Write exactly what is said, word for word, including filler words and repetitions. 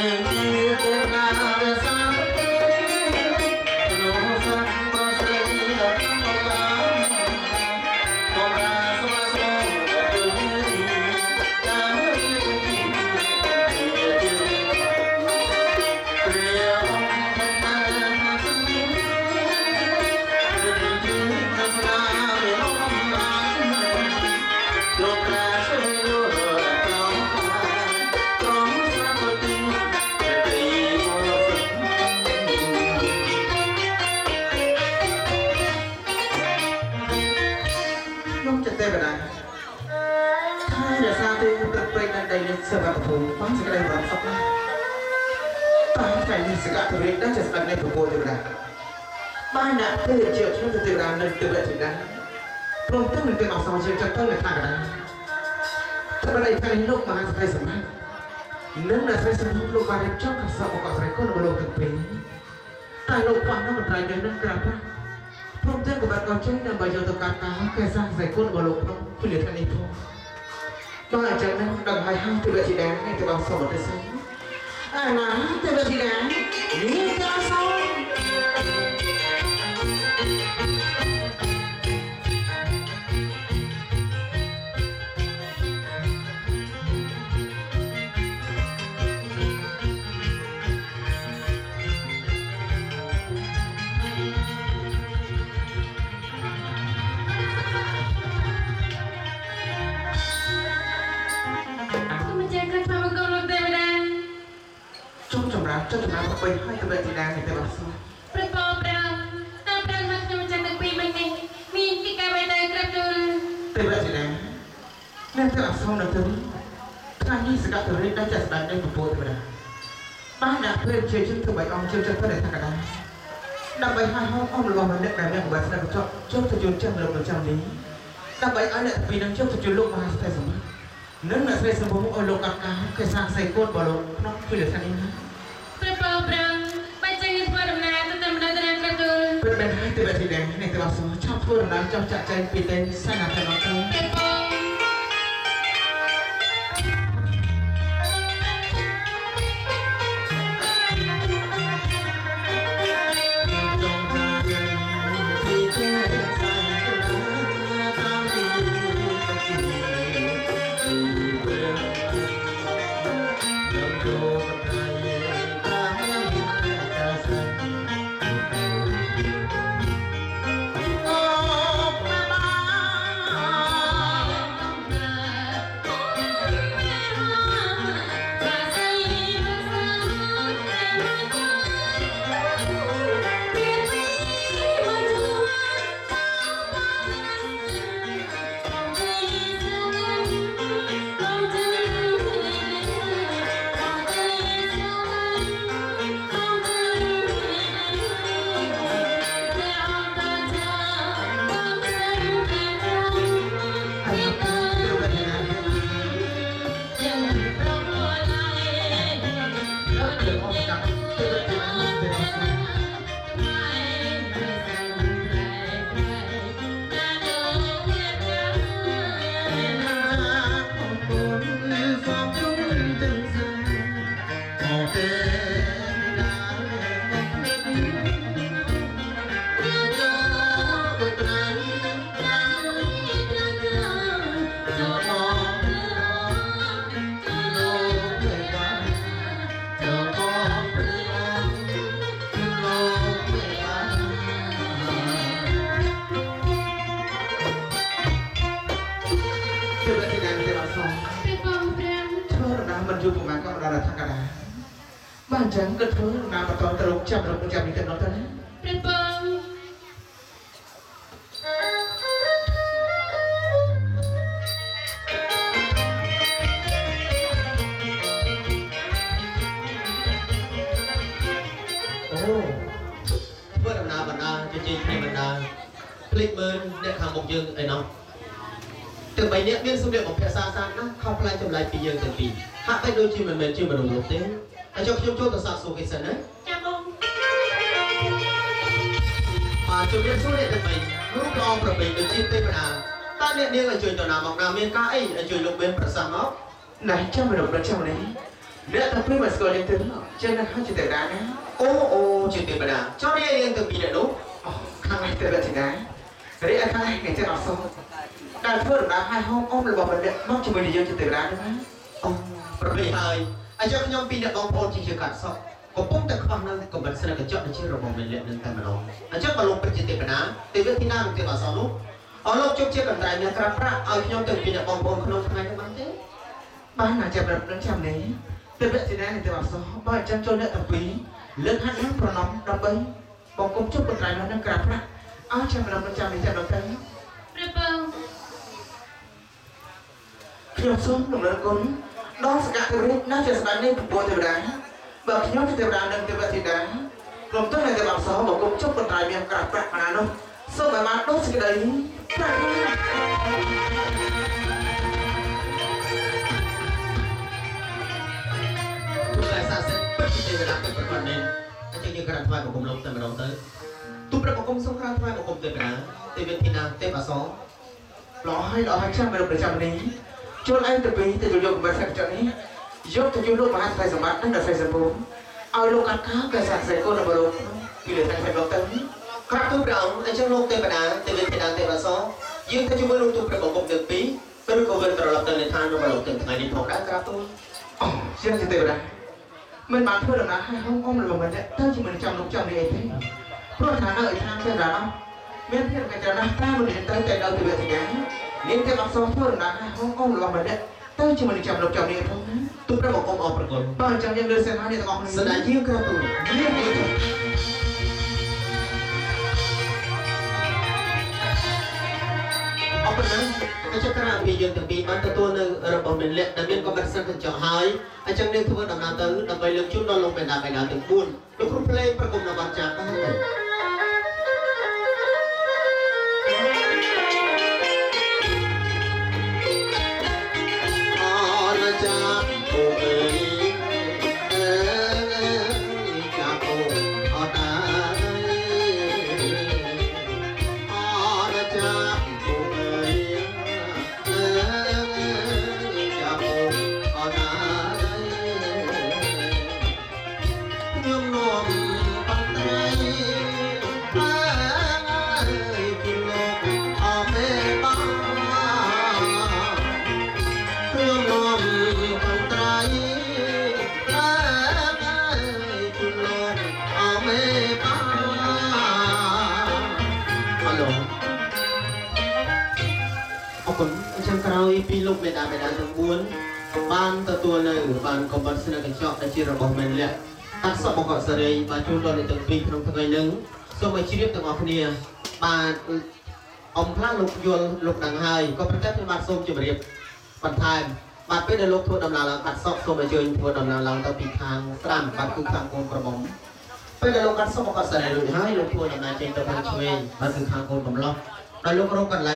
sebab itu bangsa kita yang bangsa apa? Bangsa ini segala turis dan sebagai berbuat tidak. Banyak kerja kita tidak dan tidak tidak. Peruntung kita masuk masuk cepat mereka kan. Sebenarnya ikan hidup mana saya semua. Neng dah saya semua lupa recok kasar bukan saya kau belum keping. Tak lupa nama terakhir dan kenapa? Peruntung kebat koceng dan baju untuk kata kesah saya kau belum pilihan itu. Mà chẳng năng đồng hai hai từ chị đáng ngay từ bao sau một cái sớm à là từ chị đáng đi ra sau cho chúng ta có quay hai cái bệnh đang thì phải bảo sao? Bro, bro, ta bro mặc dù chẳng được quy mình này, mình chỉ cả bài này gặp rồi. Thế vậy thì đang, nên phải bảo sao được thứ, thằng như sự gặp từ đây đã chặt đánh đây một bộ thì vậy. Ba đã thuê chơi chân từ bảy ông chơi chân có để thằng cả đá. Đập bảy hai hôm ông lùa mà nhận đàn em của bạn sẽ được chọn chốt từ chốn trăm lục được trăm lý. Đập bảy ai lại vì đang chốt từ chốn lục mà sẽ dùng. Nếu là sẽ dùng bóng ôi lục cả cả cái sang xây cốt vào lục nó phi được thằng em. Berapa berang, baca ini semua dalam nada tetap mendatangkan betul. Berbeda tiba-tiba ini terlalu campur dan cocok cai piten sangat terlalu. Jangan kedua nama tahun teruk jam teruk jam itu nonton. Berapa? Oh, bữa năm nào bạn nào chơi chơi hay bạn nào click bên để hàng một dương ấy nó. Từ bảy nét biên số liệu một phe xa xa nó không phải trong lại phi dương từ phi. Hạ tay đôi chim mình mình chưa mà đồng lục thế. Anh cho chúng tôi tạo số cái sân đấy. Chào ông. À, chúng biết số điện thoại mình, lúc đó của mình được chia tên là ta điện điên là chuyện tàu nào mọc nào miền ca ấy là chuyện lục bên phần sàn móc. Này cho mình đọc được trong đấy. អ្នកតាពីមកស្គាល់យើងទៅចឹងណាហើយចិត្តតាណាអូអូជាទេវតាចោលរៀងទាំងពីរអ្នកនោះខាងនេះទៅចិត្តតារីឯខាងនេះគេចេះអសតែធ្វើដំណើរឲ្យហោមអមរបស់ម្នាក់មកជាមួយនឹងយើងចិត្តតាណាអូប្រពៃហើយអញ្ចឹងខ្ញុំពីអ្នកបងប្អូនជាជាកាត់សក់កំពុងតែខ្វះនៅកម្រិតស្នេហ៍កញ្ចក់ជារបស់មេលៈនឹងតែម្ដងអញ្ចឹងបើលោកពិតជាទេវតាទេវធីតានឹងទេវអសនោះអរលោកជប់ជាកន្ត្រៃមានក្រាបប្រាក់ឲ្យខ្ញុំទាំងពីអ្នកបងប្អូនក្នុងថ្ងៃនេះបានទេបានណាចាប់រាប់នឹងចាំនេះទៅវគ្គទីណានេះទៅអសបើអញ្ចឹងចូលអ្នកទាំងពីរលើកហាត់នឹងប្រណំដើម្បីបងគុំជប់កន្ត្រៃនឹងក្រាបប្រាក់អស់ចាំរាប់នឹងចាំនេះចាំដល់ទៅព្រះបងខ្ញុំសូមរំលឹកគុណដល់សកលរិទ្ធណាជាស្ដេចនេះប្រពន្ធទេវតាបើខ្ញុំជាទេវតានឹងទេវធីតាក្រុមទៅនៅទេវអសបងគុំជប់កន្ត្រៃមានក្រាបប្រាក់ណានោះសូមឲ្យបានដូចសេចក្តីប្រាថ្នាតែសាសិនពិតជាទេវតាពិតប្រកបនេះអញ្ចឹងយើងក្រាបថ្វាយបង្គំលោកតែម្ដងទៅទូព្រះបង្គំសូមក្រាបថ្វាយបង្គំទេវតាទេវធីតាទេពអសរល្អហើយល្អហើយចាំនៅប្រចាំនេះចូលឯងទៅពីទៅយកកម្រិតសក្តិនេះយកទៅយកលោកមហាស្រីសម្បត្តិនិងដល់ស្រីសម្ពូឲ្យលោកកាត់ខាកសាស្ត្រគុណបរោពីលើតែដល់ទៅក្រាបទូព្រះអង្គអញ្ចឹងលោកទេវតាទេវធីតាទេពអសរយើងទៅជាមួយលោកទូព្រះបង្គំទាំងពីរឬក៏វិលត្រឡប់ទៅនៅឋានរបស់លោកទាំងថ្ងៃនេះផងដែរក្រាបទូអូជាងទេវតាមិនបានធ្វើដំណើរឲ្យហោមអមរបស់មិនទៅជាមួយចាំលោកចាំនេះអីទេព្រោះឋាននៅឯឋានទេវតាមានភាពកញ្ចណាស់តាមមិនទៅតែដល់ទេវតានាងទេពអសរធ្វើដំណើរឲ្យហោមអមរបស់មិនទៅជាមួយចាំលោកចាំនេះផងណាទូព្រះបង្គំអរប្រគុណបើអញ្ចឹងយើងលើសេនានេះទាំងអស់គ្នាស្ដេចយាងក្រាបទូលយាងទៅអរប៉ុណ្ណឹងអញ្ចឹងក្រៅពីយើងទាំងពីរបានទទួលនៅរបស់មេលៈដែលមានកម្រិតសិនកញ្ចក់ហើយអញ្ចឹងយើងធ្វើដំណើរទៅដើម្បីលើកជូនដល់លោកបេដាបេដាទាំងបួនលោកគ្រូភ្លេងប្រគំនៅបាត់ចាស់ដែរ ពីលោកមេដាបេដាទាំងបួនបានទទួលនៅបានកំបិតស្នេហ៍កញ្ចក់ដែលជារបស់មេលៈកាត់សក់មកកសេរីបានជួនដល់អ្នកទាំងពីរក្នុងថ្ងៃនេះសូមឲ្យជ្រាបទាំងអស់គ្នាបាទអំផ្លាស់លោកយល់លោកដឹងហើយក៏ប្រកាសខ្ញុំបាទសូមជម្រាបបន្ថែមបាទពេលដែលលោកធ្វើដំណើរឡើងកាត់សក់សូមអញ្ជើញធ្វើដំណើរឡើងទៅពីខាងស្ដាំបាទគឺខាងកូនក្រមុំពេលដែលលោកកាត់សក់មកកសេរីរួចហើយលោកធ្វើដំណើរចេញទៅខាងឆ្វេងបាទគឺខាងកូនកំឡោះដោយលោករកកន្លែង